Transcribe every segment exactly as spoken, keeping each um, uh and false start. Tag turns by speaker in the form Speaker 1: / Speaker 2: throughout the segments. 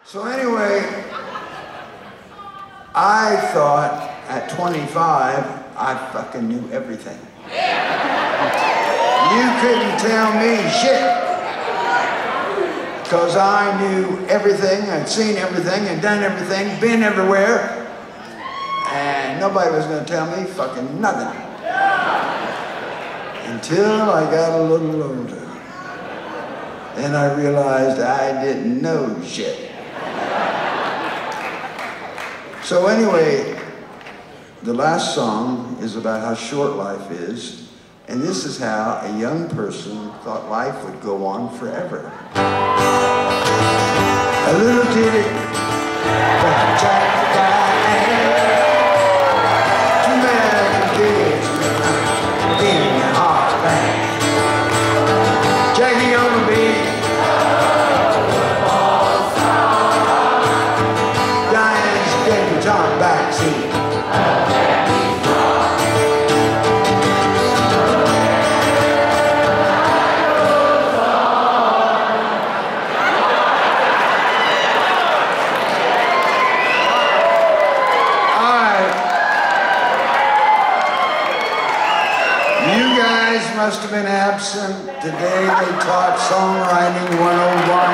Speaker 1: So anyway, I thought at twenty-five, I fucking knew everything. You couldn't tell me shit. Because I knew everything, I'd seen everything, and done everything, been everywhere. And nobody was gonna tell me fucking nothing. Until I got a little older. Then I realized I didn't know shit. So anyway, the last song is about how short life is, and this is how a young person thought life would go on forever. A little ditty from Jack Diane, two American kids in the heartland. Jackie on the beat, Diane's debutante backseat. Must have been absent. Today they taught songwriting one oh one.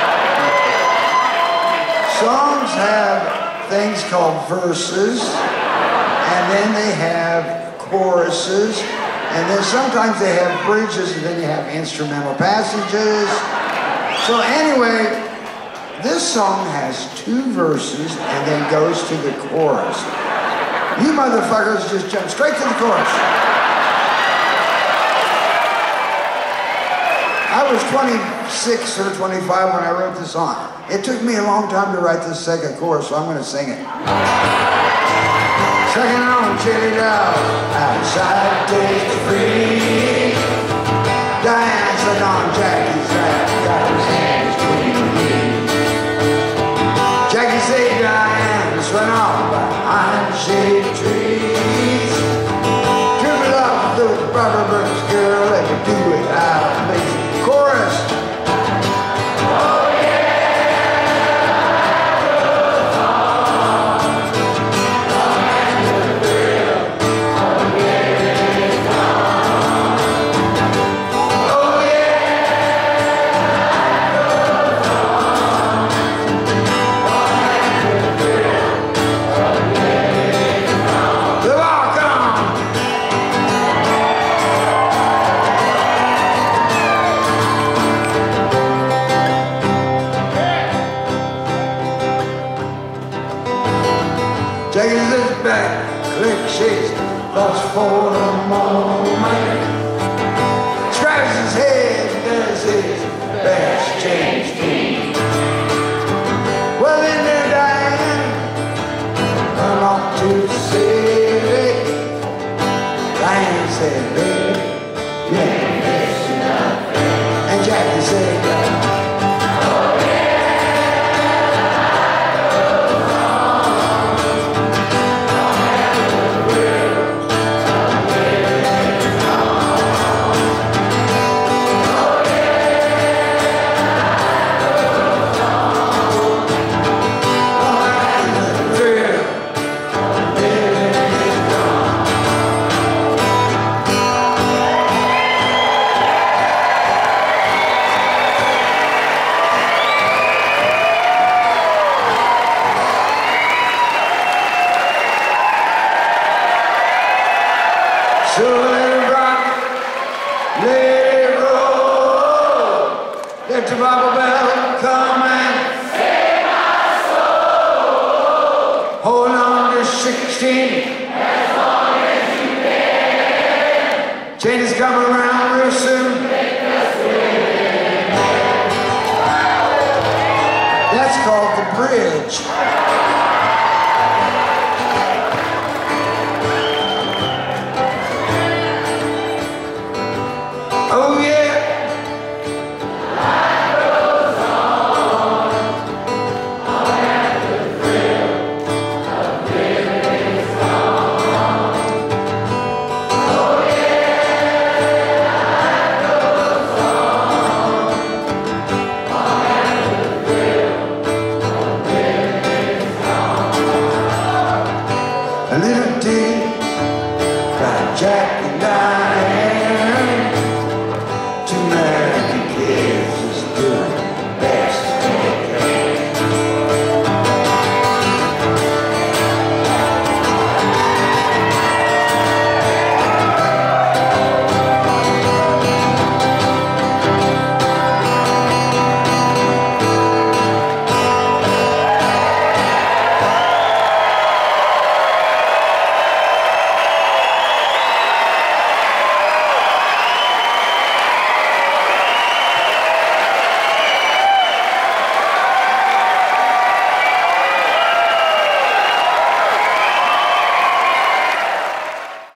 Speaker 1: Songs have things called verses, and then they have choruses, and then sometimes they have bridges, and then you have instrumental passages. So anyway, this song has two verses and then goes to the chorus. You motherfuckers just jump straight to the chorus. I was twenty-six or twenty-five when I wrote this song. It took me a long time to write this second chorus, so I'm going to sing it. Second on, chilly out, outside taste free. Diane said on Jackie's lap, got his hands between her knees. Jackie said Diane went off behind shade trees. Dribble off those rubber birds, girl, let me do it out, amazing. Chorus. Oh Jackie sits back, click shakes, thoughts for a moment. Scratches his head, does his best change clean. Well then there Diane, run off to the city. Diane said, baby, you ain't missing nothing. And Jackie said, so let it rock, let it roll. Let the Bible bell come and save my soul. Hold on to sixteen as long as you can. Change is coming around real soon. Make us win. That's called the bridge.